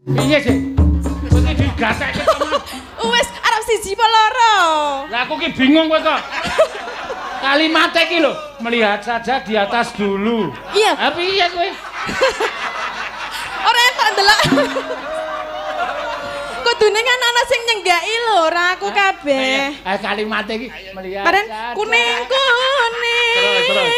Piye sih? Kowe iki digatekke to, Mas. Wis arep siji apa loro? Lah aku ki bingung kowe kok. Kalimatnya iki lho, melihat saja di atas dulu. Iya. Ha piye kowe? Ora tak ndelok. Kudune kan ana sing nyenggaki lho, ora aku kabeh. Kalimatnya iki melihat Baren saja. kuning-kuning. Terus.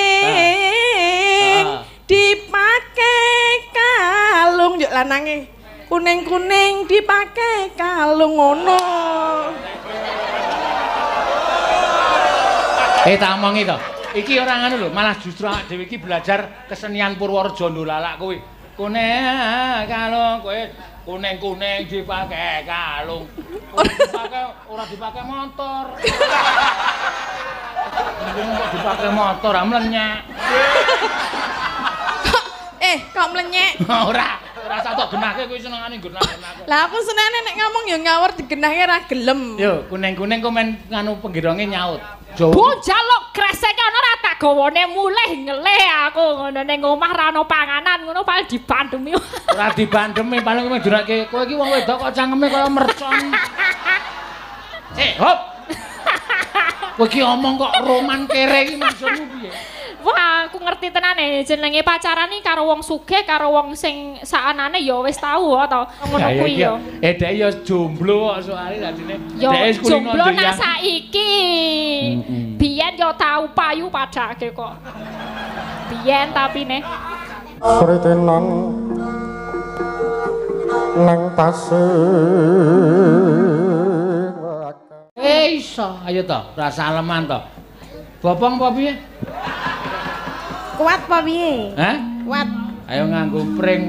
Dipakai kalung yuk lanange. Kuning-kuning dipakai kalung ngono. Tak omongi to. Iki ora ngono lho, malah justru awake dhewe iki belajar kesenian Purworejo ndolalak kowe. Kuning kalung kowe kuning-kuning dipakai kalung. Ora dipakai motor. Kok dipakai motor amlenyak. Kok mlenyek? Ora sak tok genahke kowe senengane genah-genah. Lah aku senengane nek ngomong ya ngawur digenahke ra gelem. Yo, kuning-kuning kok men nganu penggironge nyaut. Bocah lho kresek ana ra tak gawane mulih ngelih aku ngono ning omah ra ono panganan ngono paling dibandemi. Ora dibandemi paling kowe durake kowe iki wong wedok kok cangkeme kaya mercon. Hop. Kowe iki omong kok roman kere iki maksudmu piye? Wah, aku ngerti tenane jenenge pacaran iki karo wong sugih karo wong sing saanane ya wis tau to ngono kuwi ya. Dhek ya jomblo kok soalé dadine. Dhek jomblo nak saiki. Biyen yo tau payu padake kok. Biyen tapi ne. Pritenan nang tasih. Iso, ayo to, rasa aleman to. Bopong apa piye? Kuat apa piye? Hah? Kuat. Ayo nganggo pring.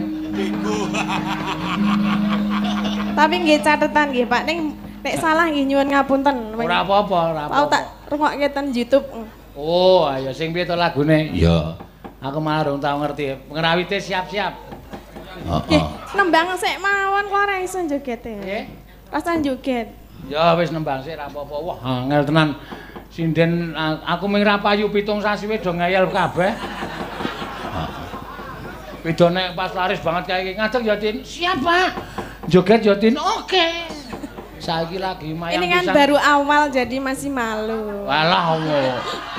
Tapi nggih catetan nggih, Pak. Nek salah nggih nyuwun ngapunten. Ora apa-apa, ora apa-apa. Aku tak rungokke ten YouTube. Oh, ayo sing piye to lagune? Iya. Aku malah durung tau ngerti. Ngrawite siap-siap. Nggih, nembang sik mawon kok ora iso jogete. Nggih. Rasa joget. Ya wis nembang sik ora apa-apa. Wah, angel tenan. Sinden aku ming ra payu 7 sasi wis do ngeyel kabeh. Bedone pas laris banget kayak iki. Ngadeg ya Tin. Siap, Pak. Joget ya Tin. Oke. Saiki lagi mayang ini kan baru awal jadi masih malu. Walah Allah.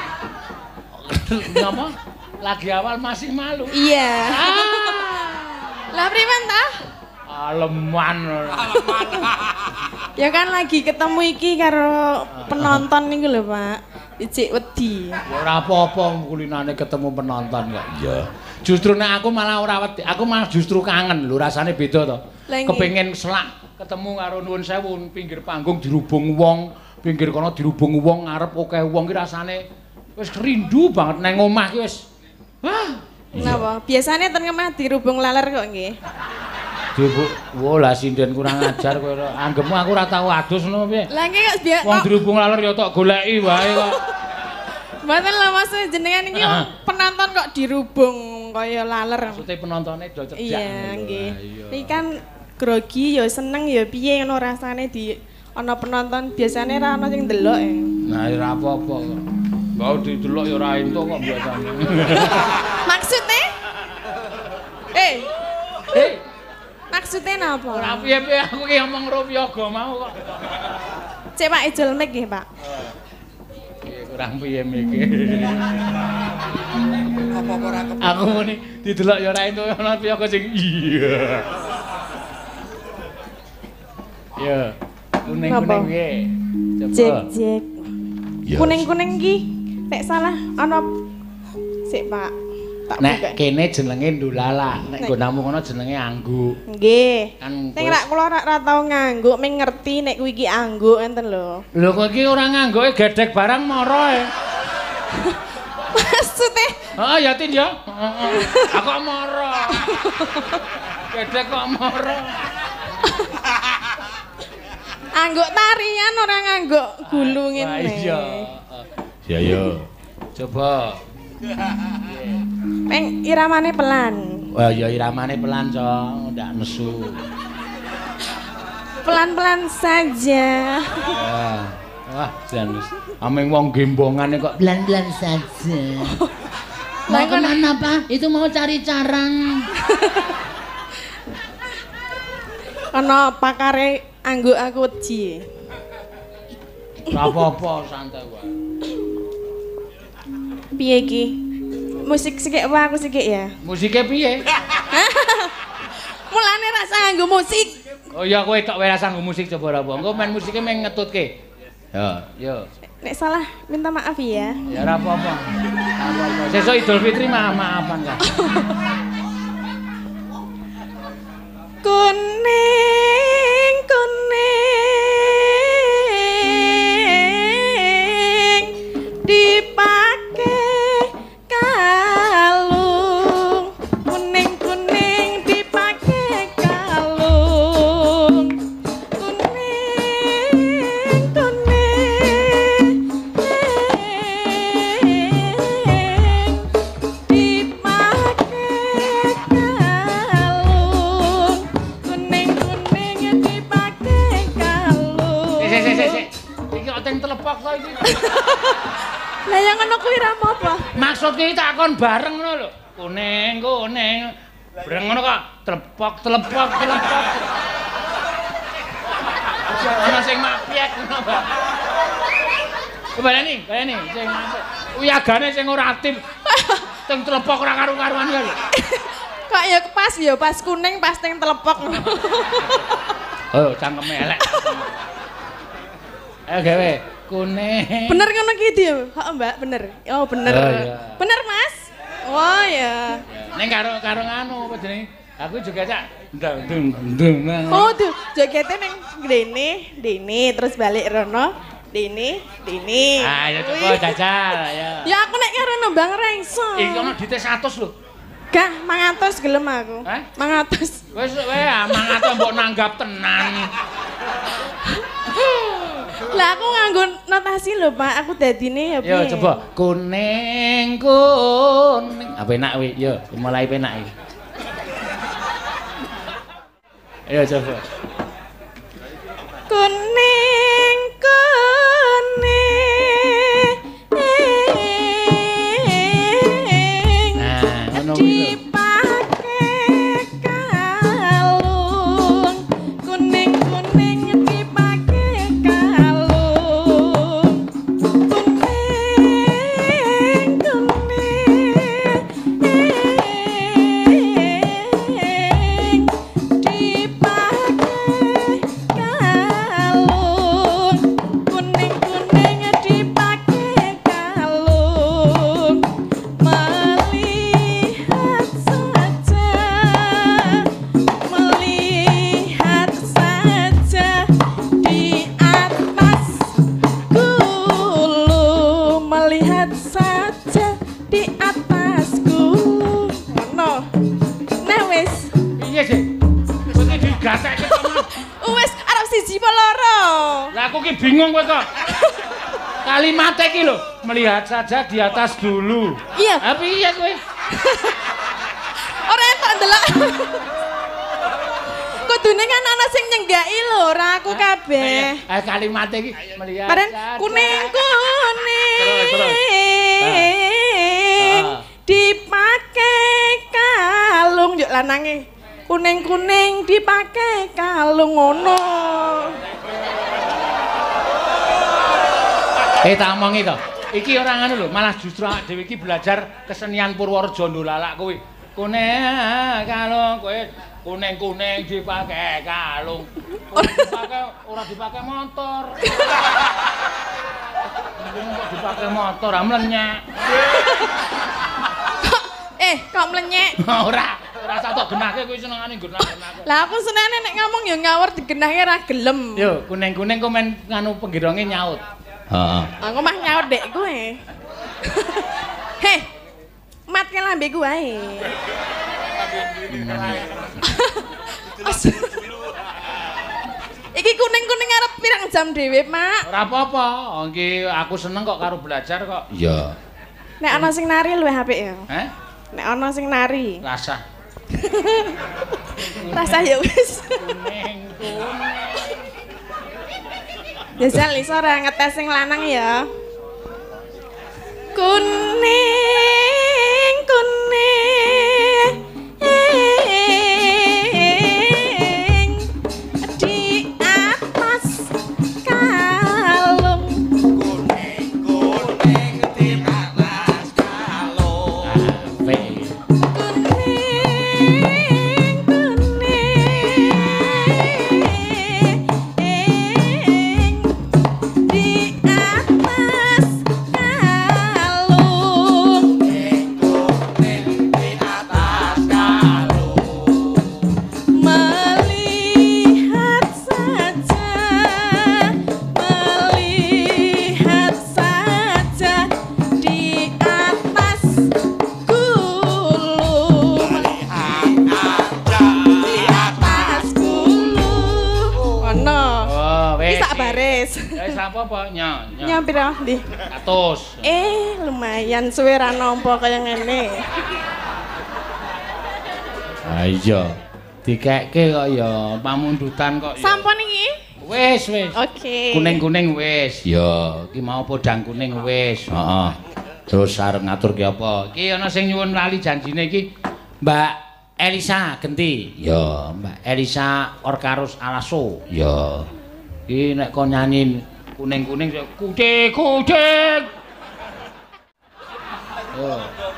Ngapa? Lagi awal masih malu. Iya. Lah primen ta? Aleman. Ya kan lagi ketemu iki karo penonton niku lho, Pak. Icik wedi. Ya ora apa-apa kulinane ketemu penonton kok. Iya. Justru nek aku malah ora wedi, aku malah justru kangen lho rasane beda to. Kepengin selak ketemu karo nuwun sewu pinggir panggung dirubung wong, pinggir kono dirubung wong, ngarep akeh wong ki rasane wis rindu banget nang omah ki wis. Wah. Napa? Biasane ten omah dirubung laler kok nggih. Bu, wo lah sinden kurang ajar kowe. Anggepmu aku ora tau adus ngono piye? Lah nggih kok biasa. Wong dirubung laler ya tok goleki wae kok. Mboten lho Mas, jenengan iki penonton kok dirubung kaya laler. Maksudnya penontonnya do cedak. Iya, nggih. Iki kan grogi ya seneng ya piye ngono rasane di ana penonton biasane ra ana sing ndelok e. Nah, ora apa-apa kok. Mau didelok ya ora entuk kok biasane. Maksudnya? Maksudnya napa? Ora piye-piye aku ki ngomong Rupyaga mau kok. Cek Pak Ijol mic nggih, Pak. Kurang piye mikir. Apa-apa ora kepengin. Aku muni didelok ya ora entuk ana Rupyaga sing iya. Ya, kuning-kuning piye? Cek. Kuning-kuning ki nek salah ana sik, Pak. Nek kene jenenge Ndulala, nek nggonamu kono jenenge Angguk. Nggih. Sing rak kula ora tau ngangguk, ming ngerti nek kuwi iki angguk enten lho. Lho kok iki ora ngangguke gedhek barang mara e. Maksudnya? Heeh ya Tin ya. Aku kok mara. Gedhek kok mara. Angguk tarian ora ngangguk gulu ngene. Iya. Ya yo. Coba. Peng iramane pelan. Wah ya iramane pelan, Cong, ndak nesu. Pelan-pelan saja. Wah, janus. Ameng wong gembongane kok pelan-pelan saja. Mau kemana, Pak? Itu mau cari carang. Ana pakare anggo aku wedi. Ora apa-apa, santai wae. Piye iki? Musik sikik wae aku sikik ya. Musike piye? Mulane rasa nganggo musik. Oh iya kowe tok wae rasa nganggo musik coba ora apa. Engko main musike meng ngetutke. Yo. Nek salah minta maaf ya. Ya ora apa-apa. Apa-apa. Sesuk Idul Fitri maafan kan. Kuning kuning dipake kalung kuning kuning dipake kalung kuning kuning dipake kalung kuning kuning dipake kalung Iki kok teng telepok kok iki. lah yang ngono kuwi ra apa Maksud iki takon bareng ngono lho. Kuning. Bareng ngono kok telepok. Ana sing mapiek ngono, Mbak. Baleni sing mapiek. Uyagane sing ora aktif. Teng telepok ora karu-karuan lho. kok ya pas kuning pas teng telepok Oh, cangkeme elek. Ayo gawe kuning. bener ngono ki dia heeh Mbak bener oh bener Oh, iya. bener Mas oh ya Ning karo nganu apa jenenge? Aku juga cak ndung. oh tuh jakete ning dene terus balik rono dene Ah, ya coba jajal ya. ya aku nek karo nembang ra iso Iki ono dite 100 lho. gah 500 gelem aku Hah? 500 Wis mangat mbok nanggap tenan. lah aku nganggo notasi lho Pak aku dadine ya piye Yo coba kuning. Apa enak kuwi? Yo mulai penak iki. Ayo coba. kuning Nah, ngono kuwi lho. dipake kalung kuning dipake kalung kuning gatek kok. Wes arep siji apa loro? Lah aku ki bingung kowe kok. Kalimat iki lho, melihat saja di atas dulu. Iya. Ha piye kowe? Ora kok ndelok. Kudune kan ana sing nyenggaki lho, ora aku kabeh. Kalimat iki melihat Paren saja. kuning-kuning. Terus. Dipake kalung yuk lanange. Kuning-kuning dipake kalung ngono. Tak omongi to. Iki ora ngono lho, malah justru awake dhewe iki belajar kesenian Purworejo Ndolalak kuwi. Kuning kalung kowe kuning-kuning dipake kalung. Ora dipake motor. Kok dipake motor ah mlenyek. Kok mlenyek? Ora sak tok genahke kuwi senengane genah-genahke. Lah aku senengane nek ngomong ya ngawur digenahke ra gelem. Yo, kuning-kuning kok men nganu penggironge nyaut. Heeh. Aku mah nyaut dek kowe. Heh. Matke lambeku wae. Iki kuning-kuning arep pirang jam dhewe, Mak? Ora apa-apa, iki aku seneng kok karo belajar kok. Iya. Nek ana sing nari luwih apik ya. Heh? Nek ana sing nari. Rasah. Rasa ya wis. Kuning-kuning. Jajal iso ora ngetes sing lanang ya. Kuning kuning wis. Ya wis apa-apa, nya. Nya pira ndi? 100. Lumayan suwe ra nampa kaya ngene. Ha iya. Dikekke kok ya pamundutan kok ya. Sampun iki? Wis. Oke. Kuning-kuning wis. Ya, iki mau podang kuning wis. Heeh. Terus arep ngatur ki apa? Iki ana sing nyuwun lali janjine iki Mbak Elisa Genti. Ya, Mbak Elisa Orkarus Alaso. Ya. Iki nek kon nyanyi kuning-kuning kucing. Yo.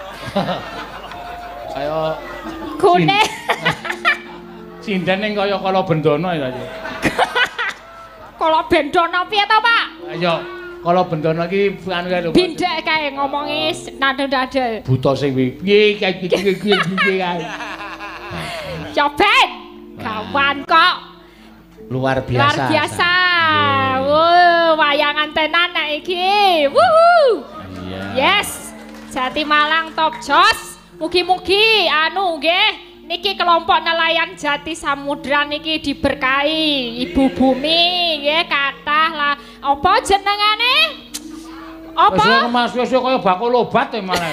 Ayo Kuning. Sinden ning kaya kala bendana ya. Kala bendana piye to, Pak? Ayo, kala bendana iki anu kae lho. Bindek kae ngomongi nadel-nadel. Buta sing piye kae. Coben. Kawan kok. Luar biasa. Luar biasa. Wayangan tenan nek iki. Wuhu. Iya. Yes. Jati Malang top jos. Mugi-mugi anu nggih niki kelompok nelayan Jati Samudra niki diberkahi Ibu Bumi nggih kathah lah. Apa jenengane? Apa? Mas kaya bakul obat e malah.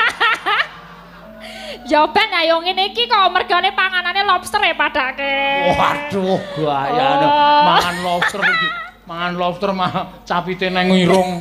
Ya ben ayo ngene iki kok mergane panganane lobster e padake. Waduh, gayane mangan lobster iki. Mangan lobster mah capite nang irung.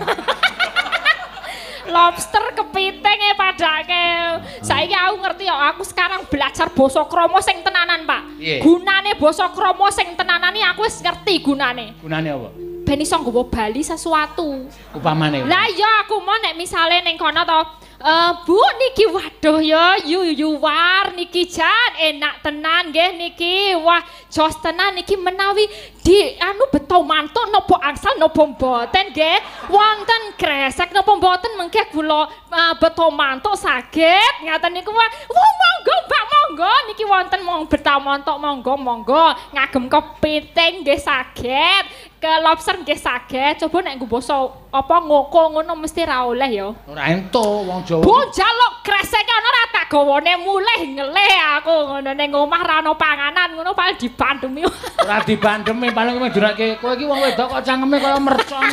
Lobster kepiting e padake. Saiki aku ngerti ya, aku sekarang belajar basa krama sing tenanan, Pak. Gunane basa krama sing tenanan iki aku wis ngerti gunane. Gunane apa? Ben iso nggawa bali sesuatu. Upamane. Lah iya aku mau nek misale ning kono to, Bu niki waduh ya you war niki jan enak tenan nggih niki. Wah, jos tenan niki menawi di anu beto mantuk napa angsal napa mboten nggih. Wonten kresek napa mboten mengke kula beto mantuk saged ngaten niku. Wah, monggo Mbak monggo niki wonten mong beto mantuk monggo ngagem kepiting nggih saged. Ke lobster nggih saged. Coba nek nggo basa apa ngoko ngono mesti ra oleh ya. Ora entuk wong Jawa. Bu njaluk kreseke ana ra tak gawane mulih ngelih aku ngono ning omah ra ono panganan ngono paling dibandemi. Ora dibandemi paling medurake kowe iki wong wedok kok cangkeme kaya mercon.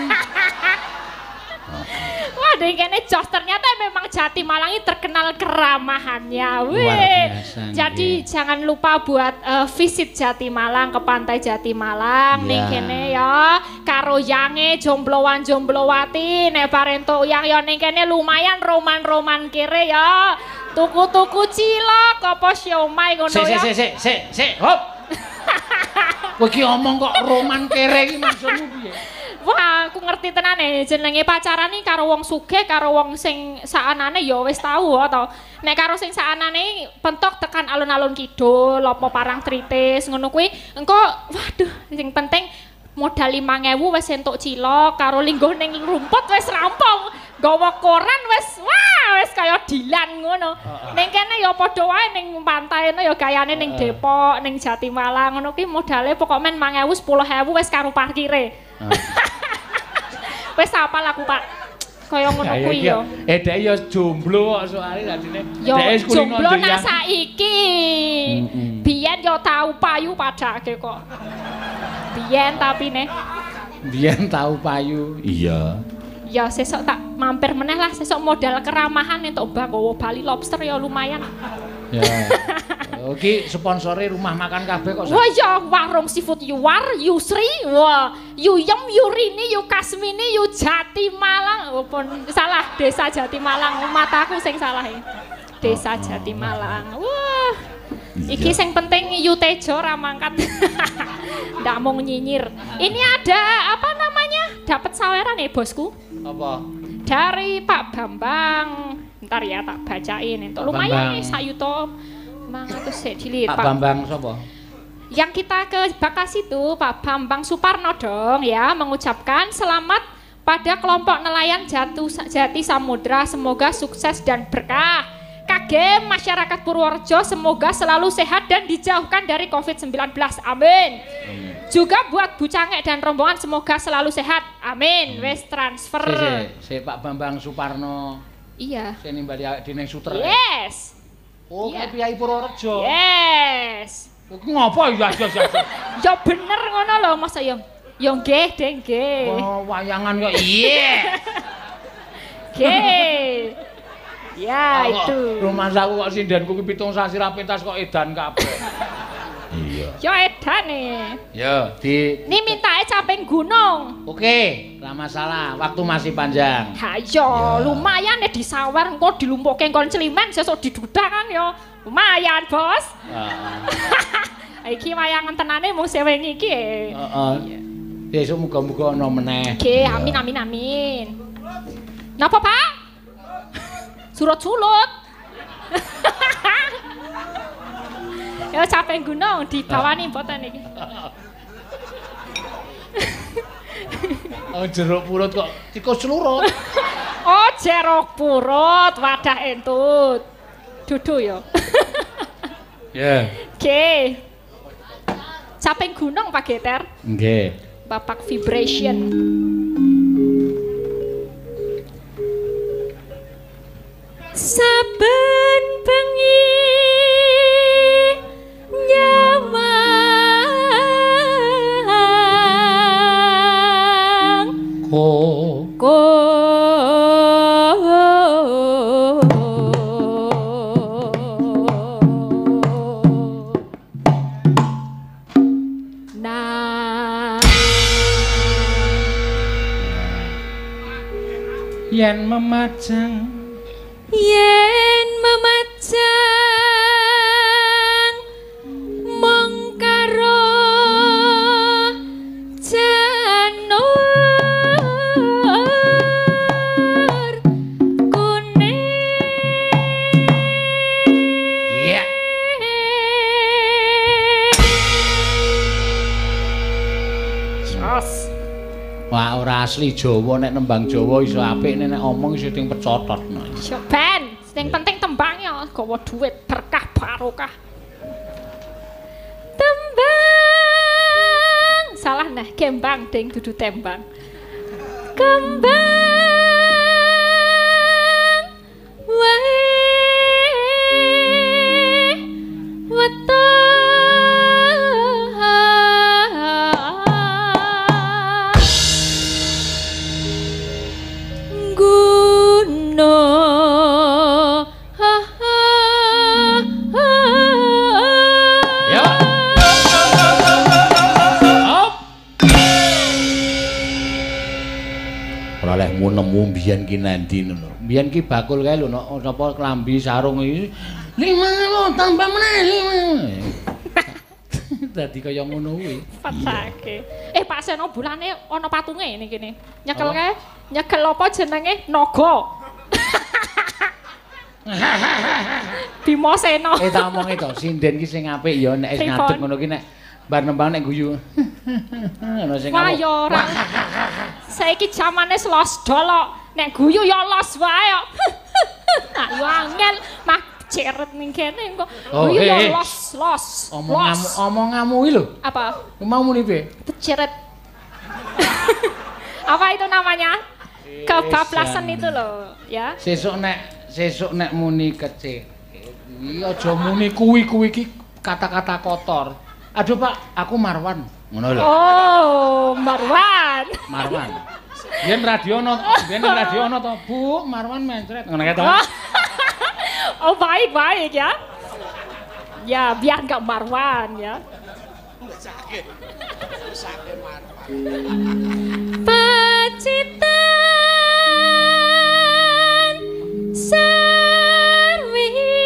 Wah, kene jos ternyata memang Jati Malang ini terkenal keramahannya. Jadi jangan lupa buat visit Jati Malang ke pantai Jati Malang ning kene ya. Karo yange jomblowan-jomblowati nek parentuk yang ya ning kene lumayan roman-roman kere ya. Tuku-tuku cilok apa siomay ngono ya. Sik, hop. Kowe iki omong kok roman kere iki maksudmu piye? Wah, aku ngerti tenane jenenge pacaran iki karo wong sugih karo wong sing saanane ya wis tau to. Nek karo sing saanane pentok tekan alun-alun kidul apa parang tritis ngono kuwi engko waduh sing penting modal 5.000 wis entuk cilok karo lingguh ning rumput wis rampung. Gawa koran wis kaya dilan ngono. Ning kene ya padha wae ning pantai ya gayane ning Depok, ning Jati Malang ngono ki modale pokok men 5.000 10.000 wis karo parkire. Wis apal aku, Pak. Kaya ngono kuwi ya. Dhek ya jomblo kok soalé dadine. Dhek jomblo nang saiki. Biyen ya tau payu padake kok. Biyen tapi ne. Biyen tau payu. Iya. Ya sesuk tak mampir meneh lah sesuk modal keramahan entuk gawa bali lobster ya lumayan. Ya. Oke, sponsore rumah makan kabeh kok. Wah ya warung seafood Yuwar, Yusri, wah, Yuyem, Yurini, Yukasmini, Jati Malang. Oh, pun salah, Desa Jati Malang. Mataku sing salah ya. Desa Jati Malang. Wah. Iki sing penting Yu Tejo ra mangkat. Ndak mau nyinyir. Ini ada apa namanya? Dapat saweran ya bosku. Apa? Dari Pak Bambang. Ntar ya tak bacain entuk lumayan nih sayuto. Mangatus sik dilit Pak Bambang sapa? Yang kita ke Bakas itu Pak Bambang Suparno dong ya mengucapkan selamat pada kelompok nelayan Jati Samudra semoga sukses dan berkah. Kagem masyarakat Purworejo semoga selalu sehat dan dijauhkan dari COVID-19. Amin. Juga buat Bu Cangek dan rombongan semoga selalu sehat. Amin. Wes transfer. Si Pak Bambang Suparno. Iya. Sini Mbak Dineng Suter. Yes. Oh, Kiai Purworejo. Yes. Ngopo ya? Ya bener ngono lho Mas Ayam. Ya nggih, Deng, nggih. Oh, wayangan kok iya. Nggih. Ya, itu. Rumah saku kok sindenku ki 7 sasi ra pentas kok edan kabeh. Iya. Ya edane. Ya, Ini mintae caping gunung. Oke, ora masalah. Waktu masih panjang. Ha iya, lumayan nek disawer engko dilumpuhke kon celimen sesuk didudak kan ya. Lumayan, Bos. Heeh. Iki wayangan tenane mung sewengi iki. Heeh. Besok muga-muga ana meneh. Nggih, amin amin amin. Napa, Pak? Surut-sulut. Ya capek gunung dibawani mboten iki. Oh, jeruk purut kok tikus slurut. Oh, jeruk purut, wadah entut. Dudu ya. Ya. Oke. Capek gunung Pak Geter. Nggih. Bapak vibration. Saben bengi nyawang yen memajang mong karo janur kuning. iya. Jos. Wah, ora asli Jawa nek nembang Jawa iso apik nek omong iso ting pecotot. Yo ben, sing penting tembangnya gawa duit berkah barokah. Tembang. Salah nah, kembang ding dudu tembang. Kembang. Wae. Weton. Nemu mbiyen ki nanti ngono. Mbiyen ki bakul kae lho napa klambi sarung iki 5 lho tambah meneh 5. Dadi kaya ngono kuwi. Patake. Pak Seno bulane ana patunge ning kene. Nyekel kae, nyekel apa jenenge naga. Bima Seno. Tak omongi to, sinden ki sing apik ya nek ngadeg ngono ki nek bar nembang nek guyu. Ono sing wah ya ora. Saiki jamane los dolok. Nek guyu ya los wae kok. Nah, yo angel mah ceret ning kene kok. Guyu ya los. Omonganmu iki lho. Apa? Mau muni piye? Ceret. Apa itu namanya? Kebablasan itu loh, ya. Sesuk nek muni kecil. Iya aja muni kuwi iki kata-kata kotor. Aduh Pak, aku Marwan. Ngono lho. Oh, Marwan. Biyen radio ono to, Bu, Marwan mencret. Ngono kae to. Oh, baik ya. Ya, biar enggak Marwan ya. Pacitan sarwi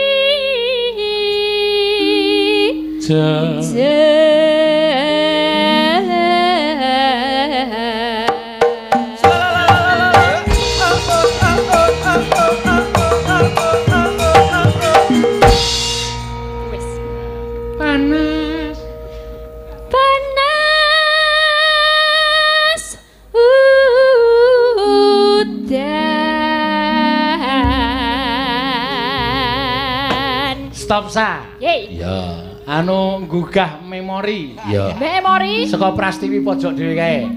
Stop sa. Yeay. Ya. Anu nggugah memori. Ya. Memori. Saka Prastiwi pojok dhewe kae.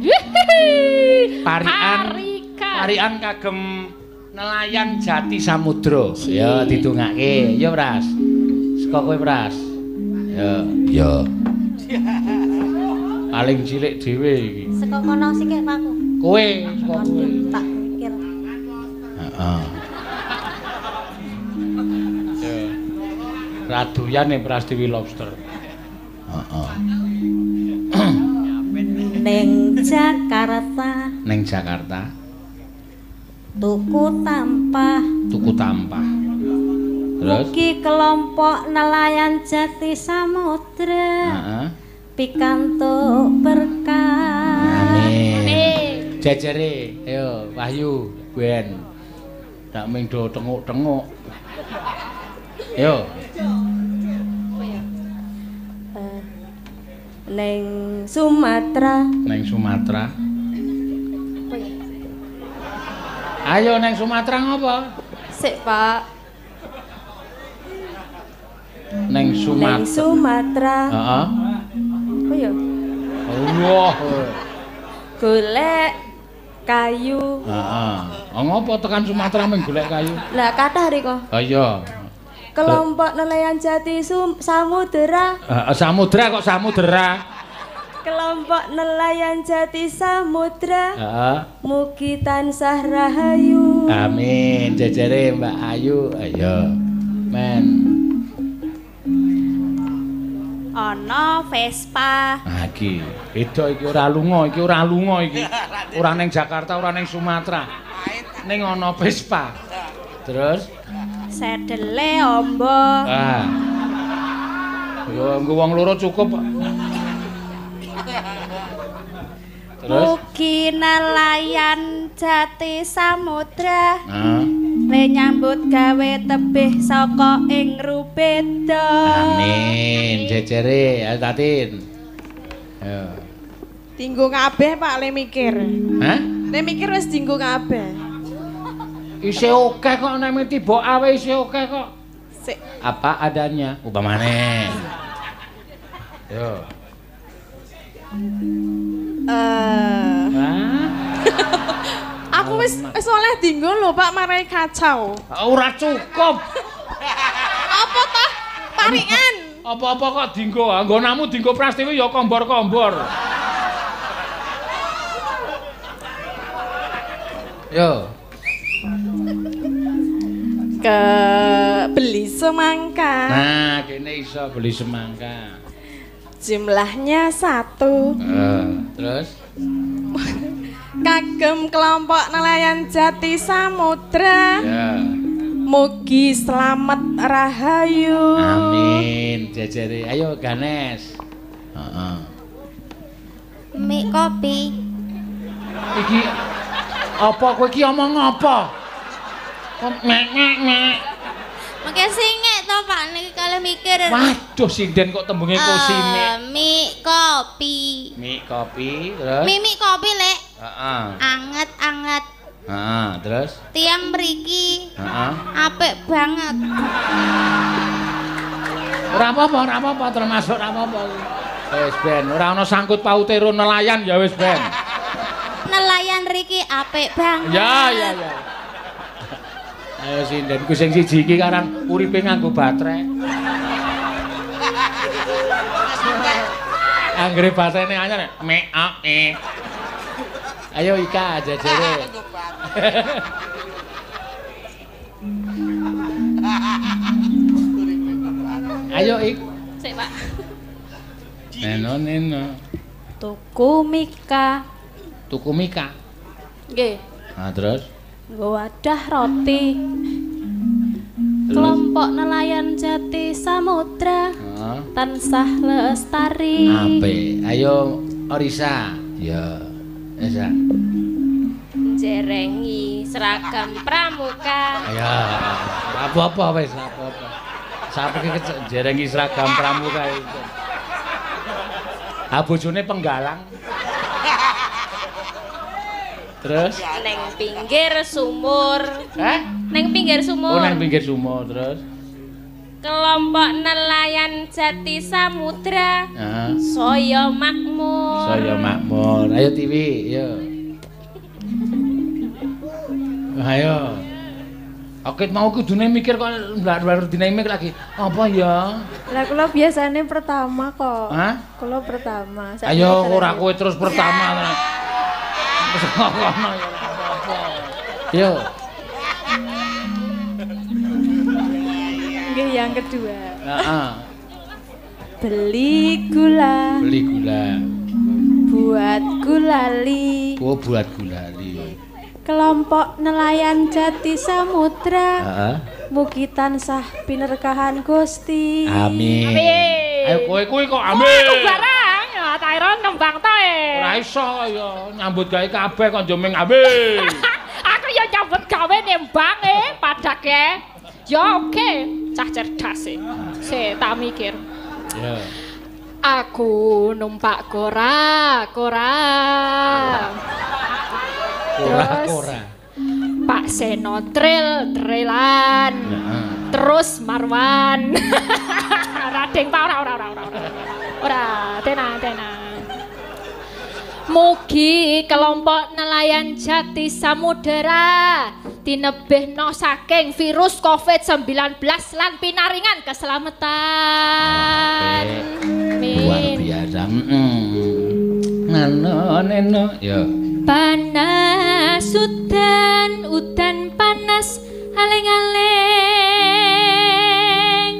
Parian kagem nelayan Jati Samudra. Ya didongake. Ya Pras. Saka kowe Pras. Ya. Ya. Paling cilik dhewe iki. Saka kono sikik Pakku. Kowe, saka kowe. Tak pikir. Heeh. Radoyan ning Prastiwi Lobster. Heeh. Ning Jakarta. Ning Jakarta. Tuku tampah. Tuku tampah. Terus Mugi kelompok nelayan Jati Samudra. Heeh. Pikantuk berkah. Amin. Jejere, ayo Wahyu, Ben. Tak ming do tenguk-tenguk. Ayo. Ning Sumatera. Neng Sumatera. Ayo neng Sumatera ngopo? Sik, Pak. Neng Sumatera. Ning Sumatera. Heeh. Apa ya? Allah. Golek kayu. Heeh. Ngopo tekan Sumatera mung golek kayu? Lah kathah riko. Oh iya. Kelompok nelayan Jati Samudra. Samudra kok samudra? Kelompok nelayan Jati Samudra. Heeh. Mugi tansah rahayu. Amin. Jejere Mbak Ayu. Ayo. Men. Ana Vespa. Nah iki, beda iki ora lunga iki. Ora ning Jakarta, ora ning Sumatera. Ning ana Vespa. Terus Sedele ombo. ah. Yo nggo wong loro cukup. Terus Mugi nelayan Jati Samudra. ah. Le nyambut gawe tebih saka ing rubeda. Amin. Jejere, ayo Tatin. Ayo. Dinggo kabeh Pak le mikir. Hah? Le mikir wis dinggo kabeh. Isih oke kok nek tiba awe isih oke kok. Sik. Apa adanya upamane. Yo. Hah? Aku wis oleh dinggo lho Pak marai kacau. Ora cukup. Apa toh? Paringan. Apa-apa kok dinggo, anggonamu dinggo Prastiwi ya kombor-kombor. Yo. Ke beli semangka. Nah, kene iso beli semangka. Jumlahnya 1. Terus Kagem kelompok nelayan Jati Samudra. ya. Mugi selamat rahayu. Amin. Jejere. Ayo Ganes. Heeh. Mik kopi. Iki apa kowe iki omong apa? Kok mek. Mengke singek to Pak niki kalih mikir. Waduh sinden kok tembunge kosime. Mik kopi. Mik kopi terus. Mik kopi lek. Heeh. Anget-anget. Heeh, terus. Tiang mriki. Heeh. Apik banget. Ora apa-apa termasuk ora apa-apa. Wis Ben, ora ana sangkut paute ro nelayan ya wis Ben. Nelayan riki apik banget. Ya. Ayo sindenku sing siji iki karan uripe nganggo baterai. Anggere batene anyar mek Ayo Ika jajare. Ayo Ik. Sik, Pak. Neno. Tuku Mika. Tuku Mika. Nggih. Nah, terus Nggo wadah roti. Kelompok nelayan Jati Samudra. heeh. Tansah lestari. Apik. Ayo Orisa. Ya. Esa. Jerengi seragam pramuka. Ya. Apa-apa wis, apa-apa. Sampe jerengi seragam pramuka itu. Ah bojone penggalang. Terus? Neng pinggir sumur. Neng pinggir sumur. Oh, nang pinggir sumur terus. Kelompok nelayan Jati Samudra. Heeh. Saya makmur. Saya makmur. Ayo Tiwi, yo. Ayo. Akit mau kudune mikir kok mbar dinamik lagi. Apa ya? Lah kula biasane pertama kok. Hah? Kula pertama. Ayo ora kowe terus pertama. Wis ngono ya apa-apa. Yo. Nggih yang kedua. Heeh. Beli gula. Beli gula. Buat gulali. Oh, buat gulali. Kelompok nelayan Jati Samudra. Heeh. Mugi tansah pinerkahan Gusti. Amin. Amin. Ayo kowe kuwi kok amin. Barang ya tak ira nembang to e. Ora iso ya nyambut gawe kabeh kok njomeng amin. Aku ya nyambut gawe nembang padake. Ya oke, cah cerdas e. Tak mikir. Ya. Aku numpak kora-kora. Kora-kora. Pak Seno tril-trilan. Terus Marwan. Radeng Pak ora. Ora, tenan. Mugi kelompok nelayan Jati Samudra dinebehno saking virus COVID-19 lan pinaringan keselamatan. Luar biasa. Neno ya. Panas udan panas aleng-aleng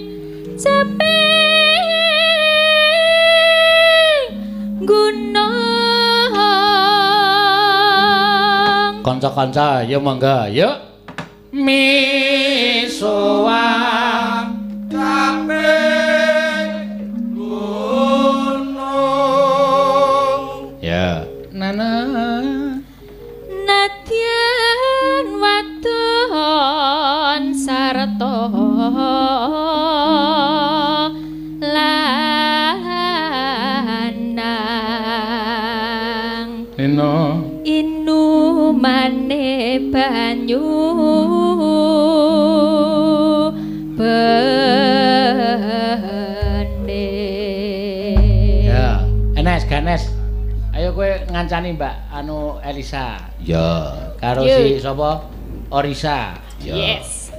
cepeng gunung. Kanca-kanca ya mangga yuk. Misoa cepeng gunung. Ya. Nana Nadyan wadon sarta lanang inumane banyu bene. ya Ganes ayo kowe ngancani Mbak anu Elisa. Ya. Karo si sapa? Orisa. Yes.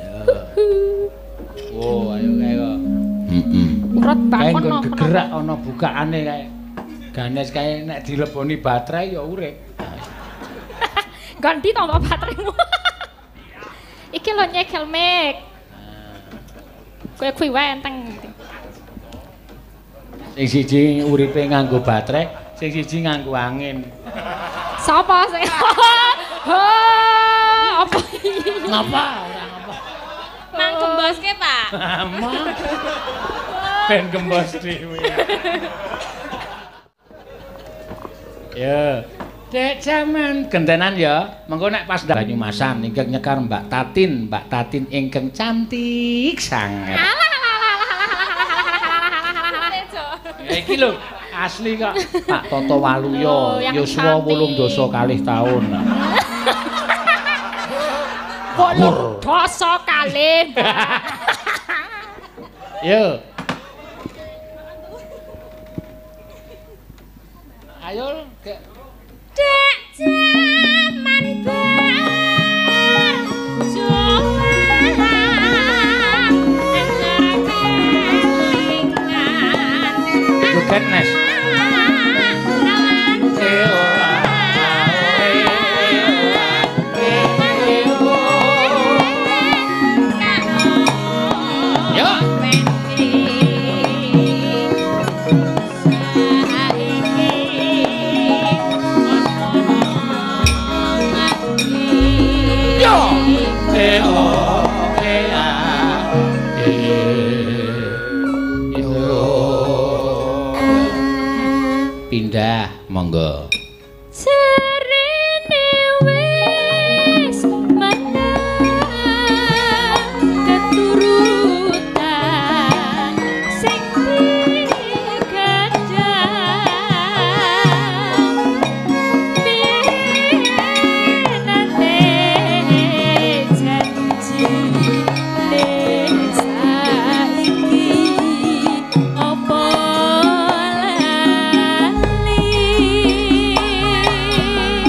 Oh, ayo kae. Urut bangun no. Gegerak ana bukaane kae. Ganes kae nek dileboni baterai ya urip. Ganti to bateraimu. Iki lho nyekel mic. Kowe kuwi wae enteng. Sing siji uripe nganggo baterai, sing siji nganggo angin. Sapa sing? Apa iki? Ngapa? Ora ngapa. Mang gemboske, Pak. Amang. Ben gembos dhewe. Ya. Dek jaman gentenan ya. Mengko nek pas Banyumasan ingkang nyekar Mbak Tatin ingkang cantik sanget. Ya iki lho, asli kok. Pak Toto Waluyo, yuswa 8 kalih taun. 8 kalih. Yo. Ayo, Dek jaman Goodness. Pindah, monggo. Serene wis menang keturutan sing digandang biyen nate janji saiki opo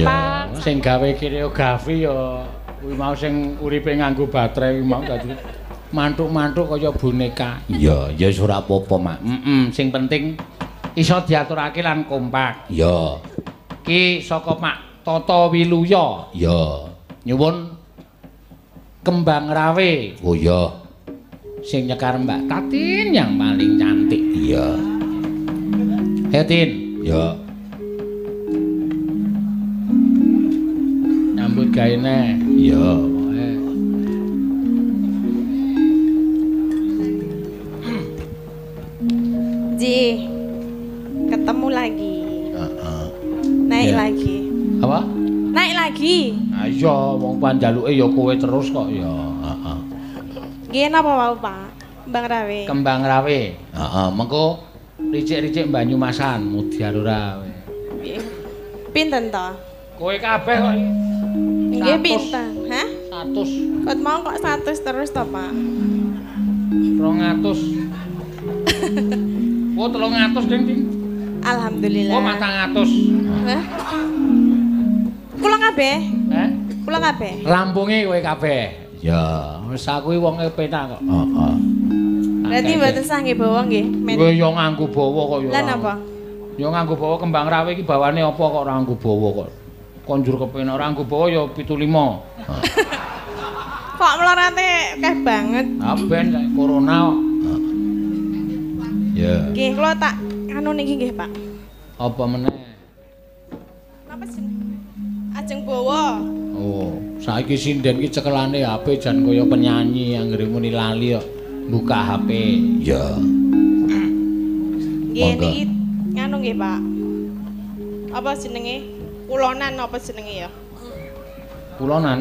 Pak. Sing gawe koreografi ya kuwi mau sing uripe nganggo baterai kuwi mau dadi mantuk-mantuk kaya boneka. Iya, ya wis ora apa-apa, Mak. Sing penting iso diaturake lan kompak. Iya. Ki saka Pak Toto Wiluya. Iya. Nyuwun kembang rawe. Oh iya. Sing nyekar Mbak Tatin yang paling cantik. Iya. Tin. Ya. Nyambut gaene. Iya. Ji, ketemu lagi. Naik lagi. Apa? Naik lagi. Iya, wong panjaluke ya kowe terus kok ya. Nggih napa wau, Pak? Kembang rawe. Kembang rawe. Mengko ricik-ricik Banyumasan Mutiara Rawe. Pinten to? Kowe kabeh kok. Nggih pinten? Hah? 100. Kok mau kok 100 terus to, Pak? 200. Oh, 300 ding. Alhamdulillah. Oh, 400. Hah? Kula kabeh. Heh? Kula kabeh. Rampunge kowe kabeh. Ya. Wis aku wonge penak kok. Heeh. Berarti mboten sah nggih bawa nggih. Kowe yo nganggo bawa kok yo. Lah napa? Yo nganggo bawa kembang rawe iki bawane apa kok ora nganggo bawa kok. Konjur kepenak ora nganggo bawa yo 75. Kok melorate akeh banget. Ah ben corona kok. Ya. Nggih, kula tak anu niki nggih, Pak. Apa meneh? Napa sih? Ajeng bawa. Oh, saiki sinden ki cekelane HP jan kaya penyanyi anggere muni lali kok buka HP. Ya. Nggih niki nganu nggih, Pak. Apa jenenge? Kulonan apa jenenge ya? Kulonan.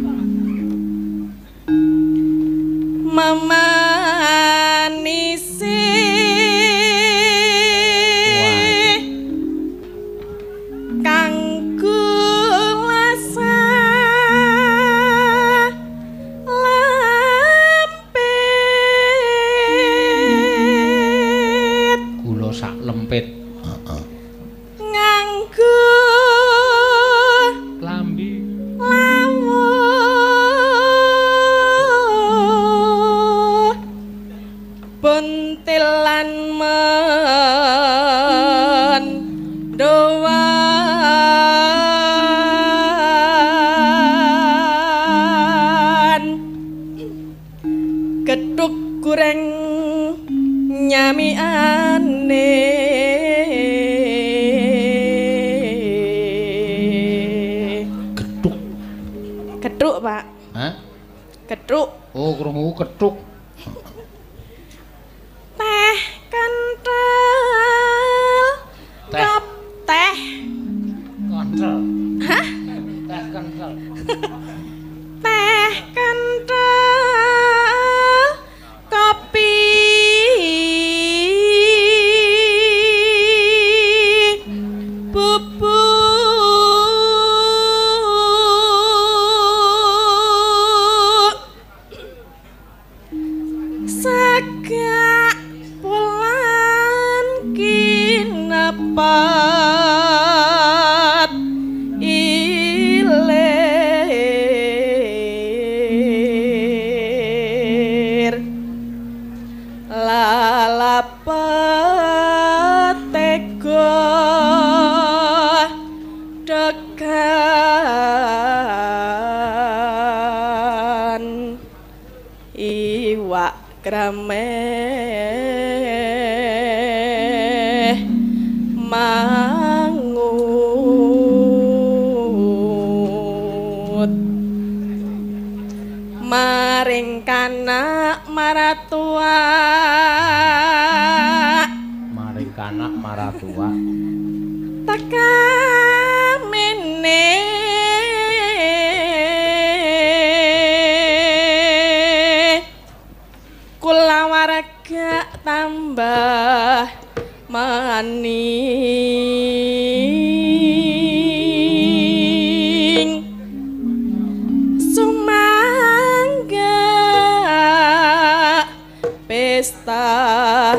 Memanisi kanggo lasa lempit Gula sak lempit. Heeh. nganggo Klambi. lawuh buntilan mendoan gedhuk goreng nyamiane Gedhuk. gedhuk Pak Hah? gedhuk Oh, krungu kethuk. teh kental Teh. kop teh Kental. Hah? Teh kental. teh kental kopi bubuk sagak pulan kinepat ilir lalapet tega degan iwak krameh mangut maring kanak maratua Maring kanak maratua. teka mene kula warga tambah maning sumangga pesta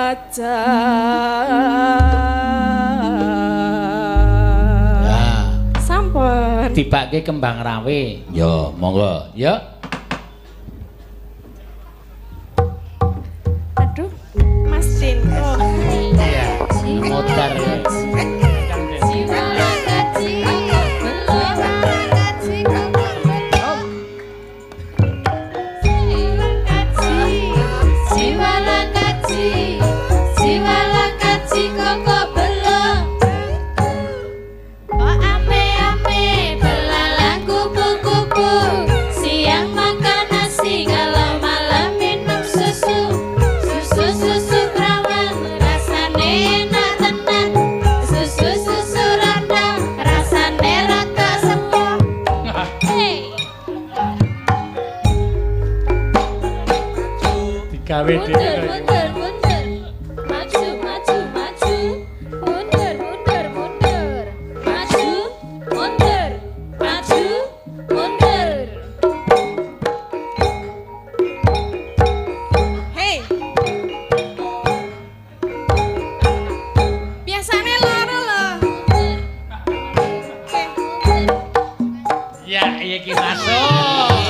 raja Ya, Ditibake kembang rawe. Ya, monggo. Ya. Aduh, Mas Jin. Oh. Iya. Motor. Gawe dhewe. Maju, maju, maju. Mundur, mundur, mundur. Maju, mundur. Maju, mundur. Hei. Biasane loro lho. Ya, iki masuk.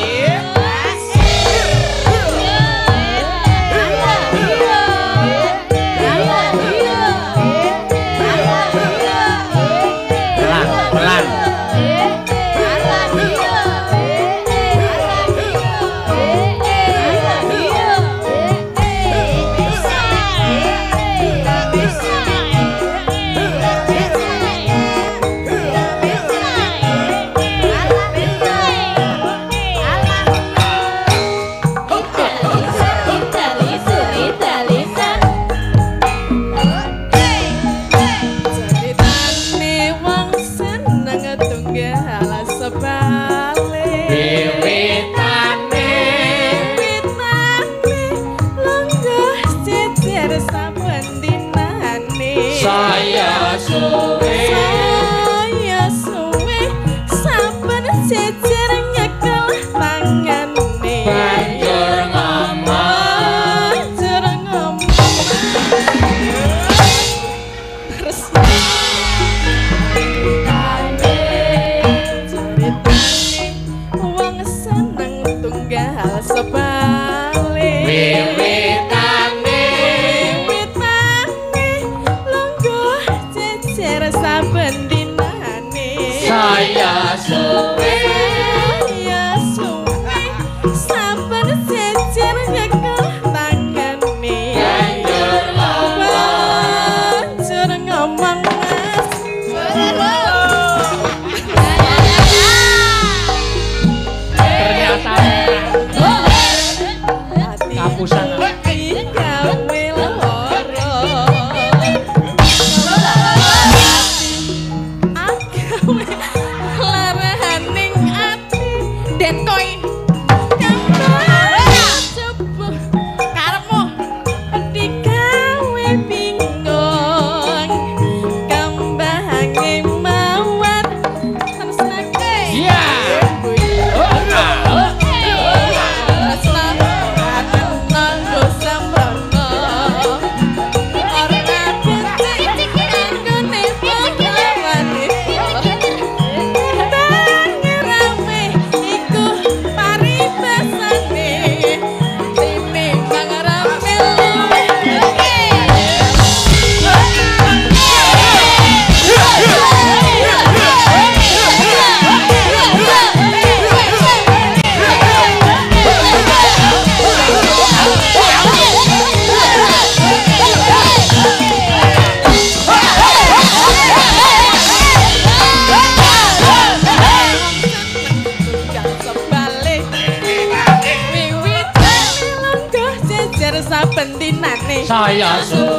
Saya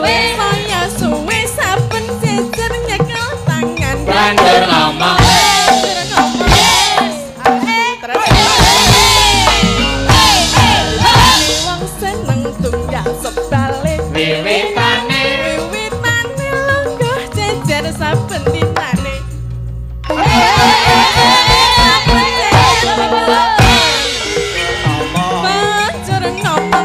suwe saben jejer nyekel tangan Banjur ngomong wong seneng tunggal sebalik wiwitane lungguh jejer saben dinane banjur ngomong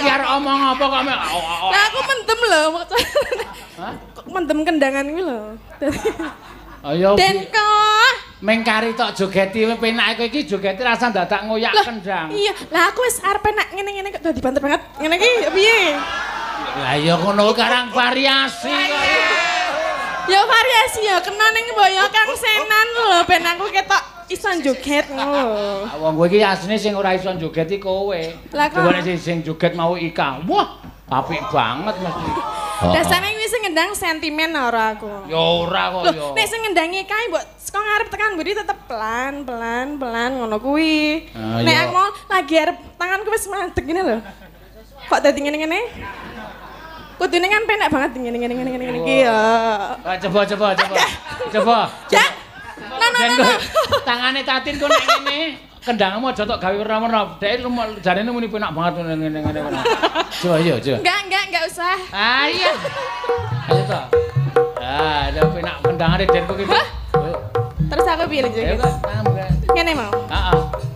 iki arep omong apa kok mek. Lah aku mendem lho. Hah? Kok mendem kendangan kuwi lho. Ayo. Denko. Mengkari tok jogeti penak kowe iki jogeti rasa dadak ngoyak kendang. Iya, lah aku wis arep enak ngene-ngene kok dadi banter banget. Ngene iki piye? Lah ya ngono karang variasi kok. Ya variasi ya kena ning boyo Kang Senan lho ben aku ketok iso joget ngono. Wong kowe iki asline sing ora iso joget iki kowe. Coba nek sing joget mau Ika. Wah, apik banget mesti. Dasane kuwi sing ngendang sentimen ora aku. Ya ora kok ya. Nek sing ngendangi kae mbok saka ngarep tekan mburi tetep pelan ngono kuwi. Nek aku mau lagi arep tanganku wis mandeg ngene lho. Kok dadi ngene-ngene? Kudune kan penak banget ngene iki ya. Coba. Ya. No. Tangane Tatin ku nek ngene, kendangmu aja tok gawe werna-werna. Dek jarene muni penak banget ngene. Coba. Enggak usah. Ah iya. Ayo to. Ah, ada penak kendangane denku iki. Terus aku piye joget? Ngene mau. Heeh.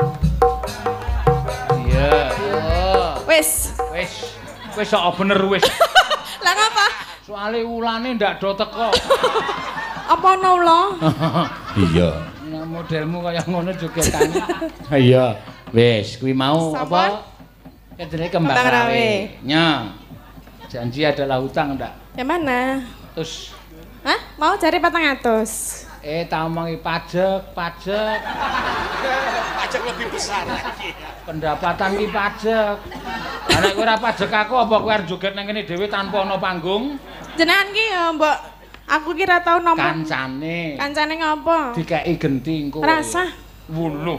Iya. Wis Kok bener wis. Lah ngapa? Soale ulane ndak do teko. Apa ono ula? Iya. Nah, modelmu kaya ngono jogetane. Iya. Wis, kuwi mau apa? Jenenge kembang rawe. Nya. Janji adalah hutang ndak? Yang mana? Terus hah? Mau cari 400. Tak omongi pajak. Pajak lebih besar lagi. Pendapatan ki pajak. Lah nek kowe ora pajak aku apa kowe arep joget nang kene dhewe tanpa ana panggung? Jenengan ki ya, Mbok. Aku kira tau nomor. Kancane. Kancane ngopo? Dikeki genti engko. Rasah. Wuluh.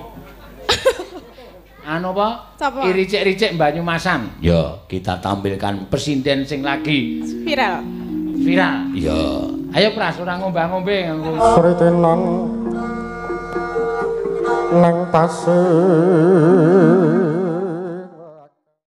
Anu apa? Sapa? Iricik-ricik Banyumasan. Ya, kita tampilkan Presiden sing lagi Viral. ya. Ayo Pras, ora ngombe-ngombe nganggo. Sritenan nang pasir